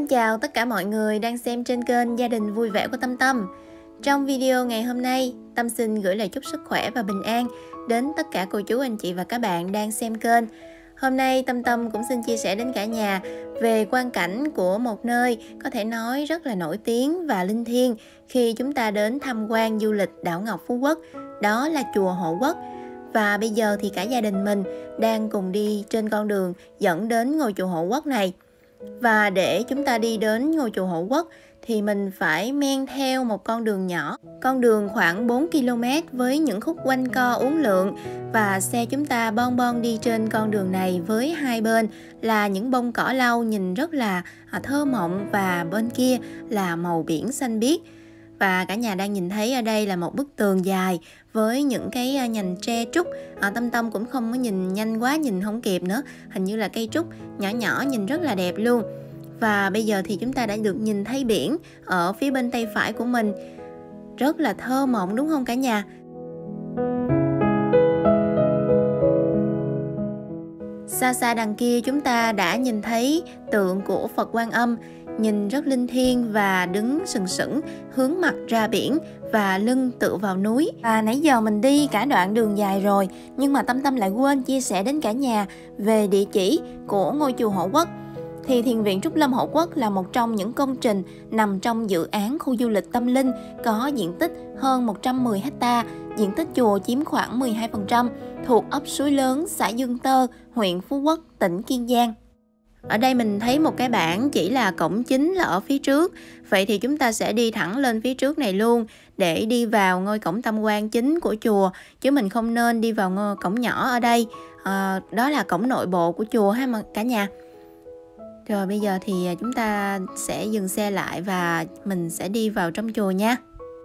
Xin chào tất cả mọi người đang xem trên kênh Gia đình vui vẻ của Tâm Tâm. Trong video ngày hôm nay, Tâm xin gửi lời chúc sức khỏe và bình an đến tất cả cô chú, anh chị và các bạn đang xem kênh. Hôm nay Tâm Tâm cũng xin chia sẻ đến cả nhà về quang cảnh của một nơi có thể nói rất là nổi tiếng và linh thiêng khi chúng ta đến tham quan du lịch đảo Ngọc Phú Quốc, đó là chùa Hộ Quốc. Và bây giờ thì cả gia đình mình đang cùng đi trên con đường dẫn đến ngôi chùa Hộ Quốc này. Và để chúng ta đi đến ngôi chùa Hộ Quốc thì mình phải men theo một con đường nhỏ, con đường khoảng 4 km với những khúc quanh co uốn lượn, và xe chúng ta bon bon đi trên con đường này với hai bên là những bông cỏ lau nhìn rất là thơ mộng, và bên kia là màu biển xanh biếc. Và cả nhà đang nhìn thấy ở đây là một bức tường dài với những cái nhành tre trúc. Tâm Tâm cũng không có nhìn nhanh quá, nhìn không kịp nữa. Hình như là cây trúc nhỏ nhỏ nhìn rất là đẹp luôn. Và bây giờ thì chúng ta đã được nhìn thấy biển ở phía bên tay phải của mình. Rất là thơ mộng đúng không cả nhà? Xa xa đằng kia chúng ta đã nhìn thấy tượng của Phật Quan Âm, nhìn rất linh thiêng và đứng sừng sững hướng mặt ra biển và lưng tựa vào núi. Và nãy giờ mình đi cả đoạn đường dài rồi, nhưng mà Tâm Tâm lại quên chia sẻ đến cả nhà về địa chỉ của ngôi chùa Hộ Quốc. Thì Thiền viện Trúc Lâm Hộ Quốc là một trong những công trình nằm trong dự án khu du lịch tâm linh có diện tích hơn 110 ha, diện tích chùa chiếm khoảng 12%, thuộc ấp Suối Lớn, xã Dương Tơ, huyện Phú Quốc, tỉnh Kiên Giang. Ở đây mình thấy một cái bảng chỉ là cổng chính là ở phía trước. Vậy thì chúng ta sẽ đi thẳng lên phía trước này luôn để đi vào ngôi cổng tam quan chính của chùa, chứ mình không nên đi vào cổng nhỏ ở đây. Đó là cổng nội bộ của chùa ha cả nhà. Rồi bây giờ thì chúng ta sẽ dừng xe lại và mình sẽ đi vào trong chùa nha.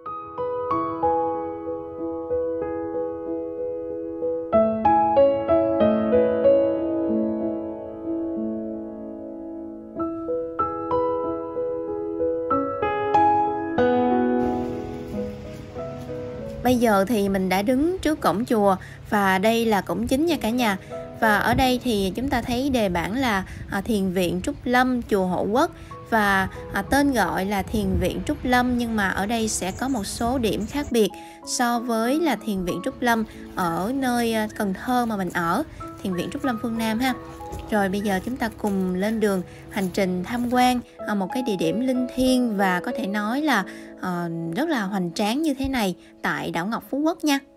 Bây giờ thì mình đã đứng trước cổng chùa và đây là cổng chính nha cả nhà. Và ở đây thì chúng ta thấy đề bảng là Thiền viện Trúc Lâm chùa Hộ Quốc, và tên gọi là Thiền viện Trúc Lâm, nhưng mà ở đây sẽ có một số điểm khác biệt so với là Thiền viện Trúc Lâm ở nơi Cần Thơ mà mình ở, Thiền viện Trúc Lâm phương Nam ha. Rồi bây giờ chúng ta cùng lên đường hành trình tham quan một cái địa điểm linh thiêng và có thể nói là rất là hoành tráng như thế này tại đảo Ngọc Phú Quốc nha.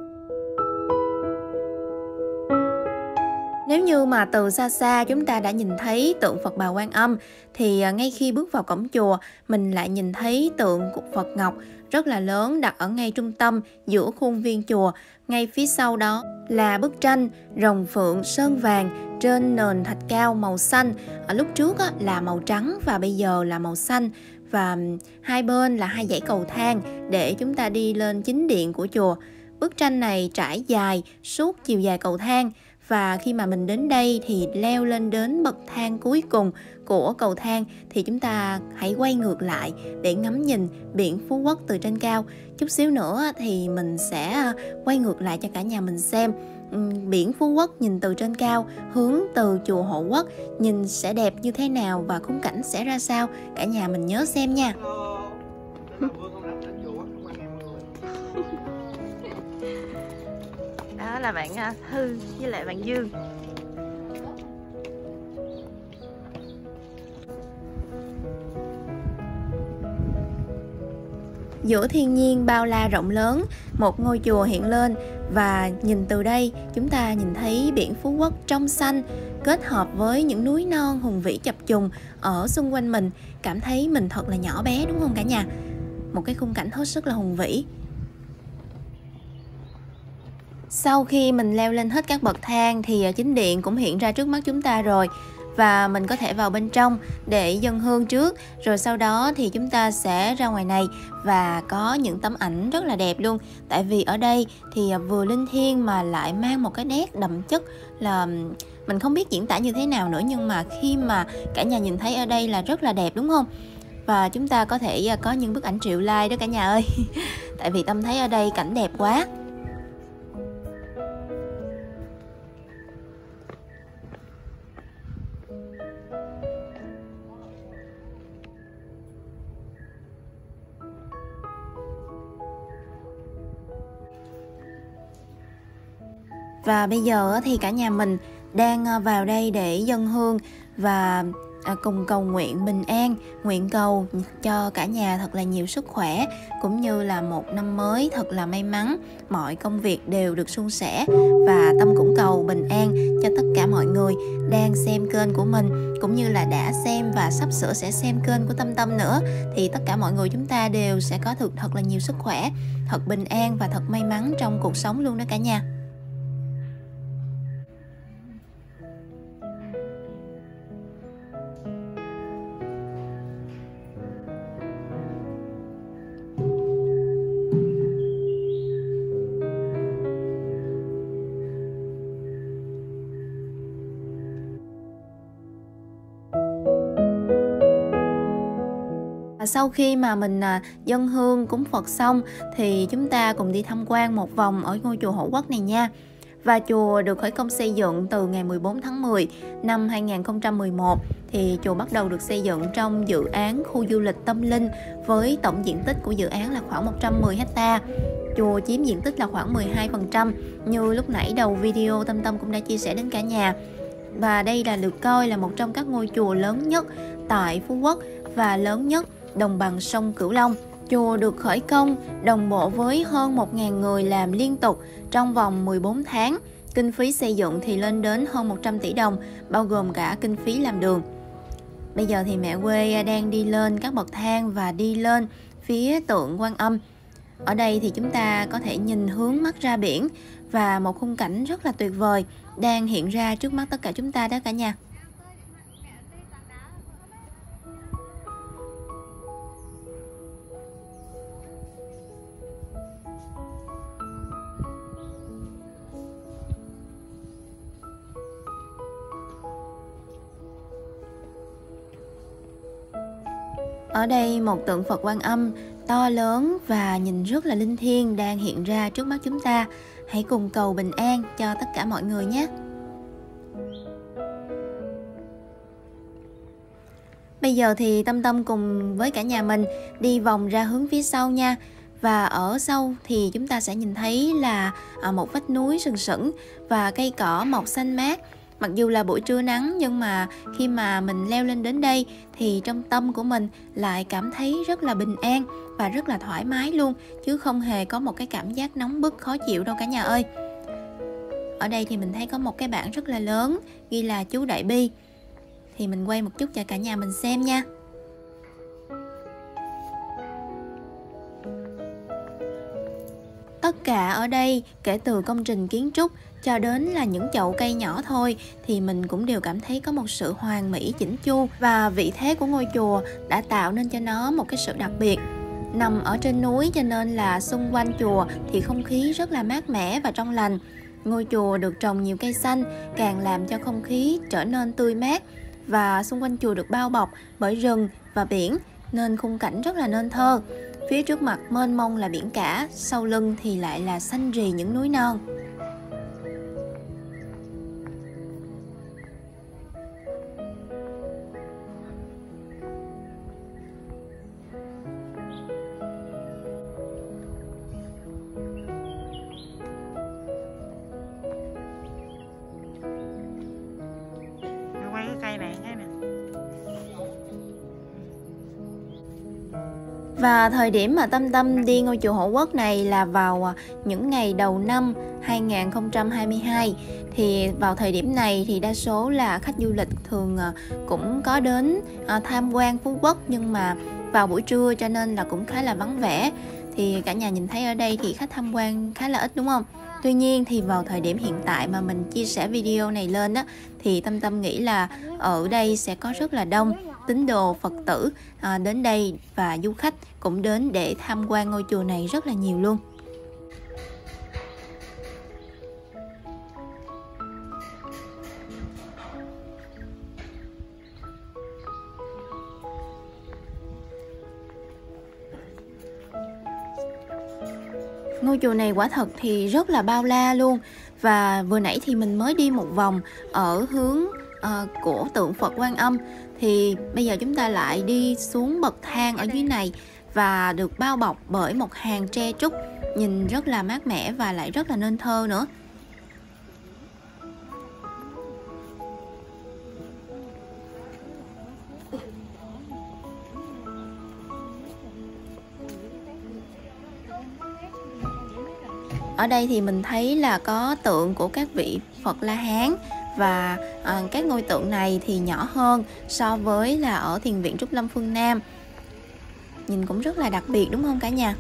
Nếu như mà từ xa xa chúng ta đã nhìn thấy tượng Phật Bà Quan Âm, thì ngay khi bước vào cổng chùa mình lại nhìn thấy tượng của Phật Ngọc rất là lớn đặt ở ngay trung tâm giữa khuôn viên chùa. Ngay phía sau đó là bức tranh rồng phượng sơn vàng trên nền thạch cao màu xanh. Ở lúc trước là màu trắng và bây giờ là màu xanh. Và hai bên là hai dãy cầu thang để chúng ta đi lên chính điện của chùa. Bức tranh này trải dài suốt chiều dài cầu thang. Và khi mà mình đến đây thì leo lên đến bậc thang cuối cùng của cầu thang thì chúng ta hãy quay ngược lại để ngắm nhìn biển Phú Quốc từ trên cao. Chút xíu nữa thì mình sẽ quay ngược lại cho cả nhà mình xem biển Phú Quốc nhìn từ trên cao hướng từ chùa Hộ Quốc nhìn sẽ đẹp như thế nào và khung cảnh sẽ ra sao. Cả nhà mình nhớ xem nha. Đó là bạn Thư với lại bạn Dương. Giữa thiên nhiên bao la rộng lớn, một ngôi chùa hiện lên, và nhìn từ đây chúng ta nhìn thấy biển Phú Quốc trong xanh kết hợp với những núi non hùng vĩ chập trùng ở xung quanh mình. Cảm thấy mình thật là nhỏ bé đúng không cả nhà? Một cái khung cảnh hết sức là hùng vĩ. Sau khi mình leo lên hết các bậc thang thì chính điện cũng hiện ra trước mắt chúng ta rồi. Và mình có thể vào bên trong để dâng hương trước. Rồi sau đó thì chúng ta sẽ ra ngoài này và có những tấm ảnh rất là đẹp luôn. Tại vì ở đây thì vừa linh thiêng mà lại mang một cái nét đậm chất là mình không biết diễn tả như thế nào nữa. Nhưng mà khi mà cả nhà nhìn thấy ở đây là rất là đẹp đúng không? Và chúng ta có thể có những bức ảnh triệu like đó cả nhà ơi. Tại vì Tâm thấy ở đây cảnh đẹp quá. Và bây giờ thì cả nhà mình đang vào đây để dâng hương và cùng cầu nguyện bình an, nguyện cầu cho cả nhà thật là nhiều sức khỏe, cũng như là một năm mới thật là may mắn, mọi công việc đều được suôn sẻ. Và Tâm cũng cầu bình an cho tất cả mọi người đang xem kênh của mình, cũng như là đã xem và sắp sửa sẽ xem kênh của Tâm nữa. Thì tất cả mọi người chúng ta đều sẽ có thật là nhiều sức khỏe, thật bình an và thật may mắn trong cuộc sống luôn đó cả nhà. Sau khi mà mình dâng hương cúng Phật xong thì chúng ta cùng đi tham quan một vòng ở ngôi chùa Hộ Quốc này nha. Và chùa được khởi công xây dựng từ ngày 14 tháng 10 năm 2011. Thì chùa bắt đầu được xây dựng trong dự án khu du lịch tâm linh với tổng diện tích của dự án là khoảng 110 ha. Chùa chiếm diện tích là khoảng 12%, như lúc nãy đầu video Tâm cũng đã chia sẻ đến cả nhà. Và đây là được coi là một trong các ngôi chùa lớn nhất tại Phú Quốc và lớn nhất đồng bằng sông Cửu Long. Chùa được khởi công đồng bộ với hơn 1.000 người làm liên tục trong vòng 14 tháng. Kinh phí xây dựng thì lên đến hơn 100 tỷ đồng, bao gồm cả kinh phí làm đường. Bây giờ thì mẹ quê đang đi lên các bậc thang và đi lên phía tượng Quan Âm. Ở đây thì chúng ta có thể nhìn hướng mắt ra biển và một khung cảnh rất là tuyệt vời đang hiện ra trước mắt tất cả chúng ta đó cả nhà. Ở đây một tượng Phật Quan Âm to lớn và nhìn rất là linh thiêng đang hiện ra trước mắt chúng ta. Hãy cùng cầu bình an cho tất cả mọi người nhé. Bây giờ thì Tâm cùng với cả nhà mình đi vòng ra hướng phía sau nha. Và ở sau thì chúng ta sẽ nhìn thấy là một vách núi sừng sững và cây cỏ mọc xanh mát. Mặc dù là buổi trưa nắng nhưng mà khi mà mình leo lên đến đây thì trong tâm của mình lại cảm thấy rất là bình an và rất là thoải mái luôn, chứ không hề có một cái cảm giác nóng bức khó chịu đâu cả nhà ơi. Ở đây thì mình thấy có một cái bảng rất là lớn ghi là chú Đại Bi. Thì mình quay một chút cho cả nhà mình xem nha. Tất cả ở đây, kể từ công trình kiến trúc cho đến là những chậu cây nhỏ thôi, thì mình cũng đều cảm thấy có một sự hoàn mỹ chỉnh chu. Và vị thế của ngôi chùa đã tạo nên cho nó một cái sự đặc biệt. Nằm ở trên núi cho nên là xung quanh chùa thì không khí rất là mát mẻ và trong lành. Ngôi chùa được trồng nhiều cây xanh càng làm cho không khí trở nên tươi mát. Và xung quanh chùa được bao bọc bởi rừng và biển nên khung cảnh rất là nên thơ. Phía trước mặt mênh mông là biển cả, sau lưng thì lại là xanh rì những núi non. Quay cái cây này cái nè. Và thời điểm mà Tâm đi ngôi chùa Hộ Quốc này là vào những ngày đầu năm 2022. Thì vào thời điểm này thì đa số là khách du lịch thường cũng có đến tham quan Phú Quốc, nhưng mà vào buổi trưa cho nên là cũng khá là vắng vẻ. Thì cả nhà nhìn thấy ở đây thì khách tham quan khá là ít đúng không? Tuy nhiên thì vào thời điểm hiện tại mà mình chia sẻ video này lên đó, thì Tâm nghĩ là ở đây sẽ có rất là đông tín đồ Phật tử đến đây, và du khách cũng đến để tham quan ngôi chùa này rất là nhiều luôn. Ngôi chùa này quả thật thì rất là bao la luôn. Và vừa nãy thì mình mới đi một vòng ở hướng của tượng Phật Quan Âm. Thì bây giờ chúng ta lại đi xuống bậc thang ở dưới này và được bao bọc bởi một hàng tre trúc, nhìn rất là mát mẻ và lại rất là nên thơ nữa. Ở đây thì mình thấy là có tượng của các vị Phật La Hán, và các ngôi tượng này thì nhỏ hơn so với là ở thiền viện Trúc Lâm phương Nam. Nhìn cũng rất là đặc biệt đúng không cả nhà?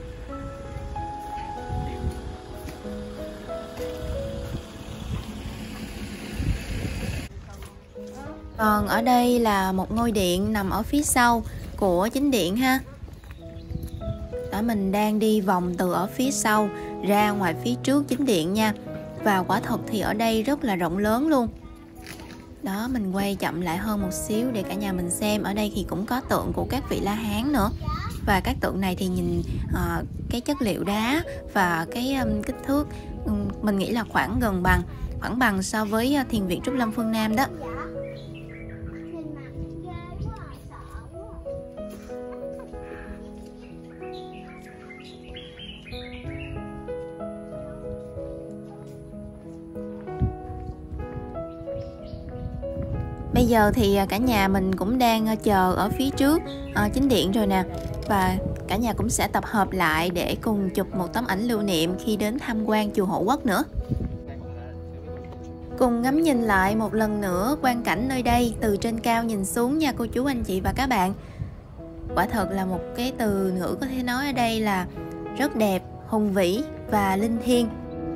Còn ở đây là một ngôi điện nằm ở phía sau của chính điện ha. Đó, mình đang đi vòng từ ở phía sau ra ngoài phía trước chính điện nha. Và quả thật thì ở đây rất là rộng lớn luôn. Đó, mình quay chậm lại hơn một xíu để cả nhà mình xem. Ở đây thì cũng có tượng của các vị La Hán nữa. Và các tượng này thì nhìn cái chất liệu đá và cái kích thước mình nghĩ là khoảng bằng so với thiền viện Trúc Lâm phương Nam đó. Bây giờ thì cả nhà mình cũng đang chờ ở phía trước chính điện rồi nè. Và cả nhà cũng sẽ tập hợp lại để cùng chụp một tấm ảnh lưu niệm khi đến tham quan chùa Hộ Quốc nữa. Cùng ngắm nhìn lại một lần nữa quang cảnh nơi đây từ trên cao nhìn xuống nha cô chú anh chị và các bạn. Quả thật là một cái từ ngữ có thể nói ở đây là rất đẹp, hùng vĩ và linh thiêng.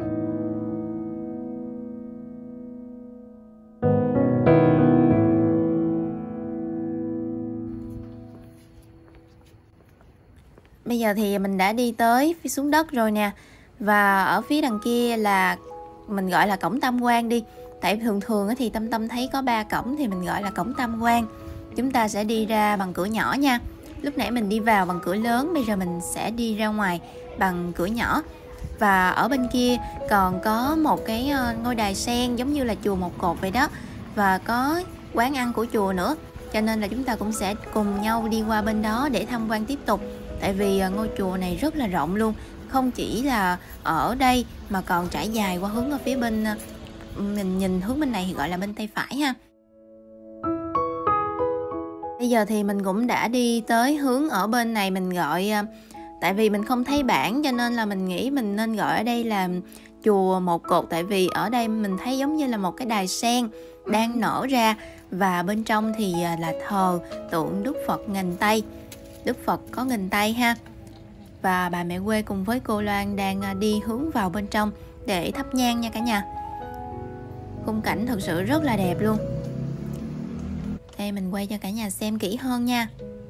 Bây giờ thì mình đã đi tới phía xuống đất rồi nè. Và ở phía đằng kia là mình gọi là cổng tam quan đi. Tại thường thì Tâm thấy có 3 cổng thì mình gọi là cổng tam quan. Chúng ta sẽ đi ra bằng cửa nhỏ nha. Lúc nãy mình đi vào bằng cửa lớn, bây giờ mình sẽ đi ra ngoài bằng cửa nhỏ. Và ở bên kia còn có một cái ngôi đài sen giống như là chùa Một Cột vậy đó. Và có quán ăn của chùa nữa. Cho nên là chúng ta cũng sẽ cùng nhau đi qua bên đó để tham quan tiếp tục. Tại vì ngôi chùa này rất là rộng luôn. Không chỉ là ở đây mà còn trải dài qua hướng ở phía bên, mình nhìn hướng bên này thì gọi là bên tay phải ha. Bây giờ thì mình cũng đã đi tới hướng ở bên này, mình gọi tại vì mình không thấy bảng cho nên là mình nghĩ mình nên gọi ở đây là chùa Một Cột. Tại vì ở đây mình thấy giống như là một cái đài sen đang nở ra. Và bên trong thì là thờ tượng Đức Phật nghìn tay. Đức Phật có nghìn tay ha. Và bà mẹ quê cùng với cô Loan đang đi hướng vào bên trong để thắp nhang nha cả nhà. Khung cảnh thật sự rất là đẹp luôn. Đây mình quay cho cả nhà xem kỹ hơn nha.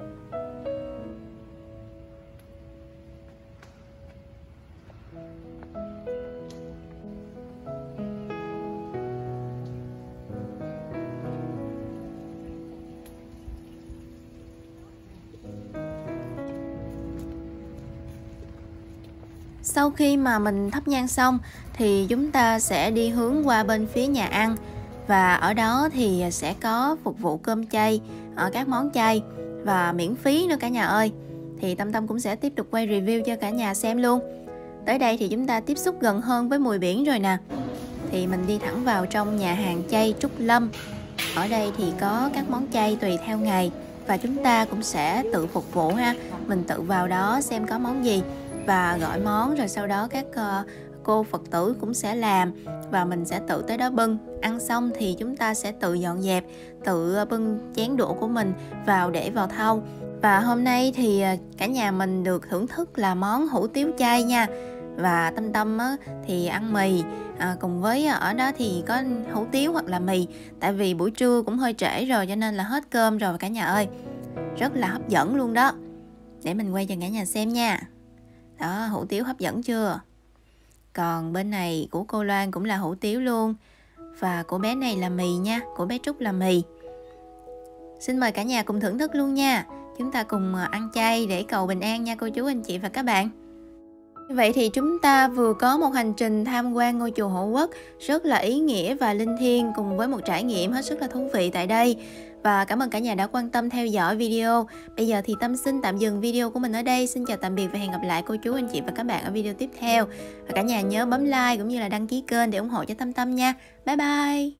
Sau khi mà mình thắp nhang xong thì chúng ta sẽ đi hướng qua bên phía nhà ăn. Và ở đó thì sẽ có phục vụ cơm chay, các món chay và miễn phí nữa cả nhà ơi. Thì Tâm cũng sẽ tiếp tục quay review cho cả nhà xem luôn. Tới đây thì chúng ta tiếp xúc gần hơn với mùi biển rồi nè. Thì mình đi thẳng vào trong nhà hàng chay Trúc Lâm. Ở đây thì có các món chay tùy theo ngày. Và chúng ta cũng sẽ tự phục vụ ha. Mình tự vào đó xem có món gì và gọi món, rồi sau đó các cô Phật tử cũng sẽ làm và mình sẽ tự tới đó bưng. Ăn xong thì chúng ta sẽ tự dọn dẹp, tự bưng chén đũa của mình vào để vào thau. Và hôm nay thì cả nhà mình được thưởng thức là món hủ tiếu chay nha. Và Tâm thì ăn mì, cùng với ở đó thì có hủ tiếu hoặc là mì. Tại vì buổi trưa cũng hơi trễ rồi cho nên là hết cơm rồi cả nhà ơi. Rất là hấp dẫn luôn đó. Để mình quay cho cả nhà xem nha. Đó, hủ tiếu hấp dẫn chưa? Còn bên này của cô Loan cũng là hủ tiếu luôn. Và của bé này là mì nha, của bé Trúc là mì. Xin mời cả nhà cùng thưởng thức luôn nha. Chúng ta cùng ăn chay để cầu bình an nha cô chú anh chị và các bạn. Vậy thì chúng ta vừa có một hành trình tham quan ngôi chùa Hộ Quốc rất là ý nghĩa và linh thiêng, cùng với một trải nghiệm hết sức là thú vị tại đây. Và cảm ơn cả nhà đã quan tâm theo dõi video. Bây giờ thì Tâm xin tạm dừng video của mình ở đây. Xin chào tạm biệt và hẹn gặp lại cô chú anh chị và các bạn ở video tiếp theo. Và cả nhà nhớ bấm like cũng như là đăng ký kênh để ủng hộ cho Tâm nha. Bye bye.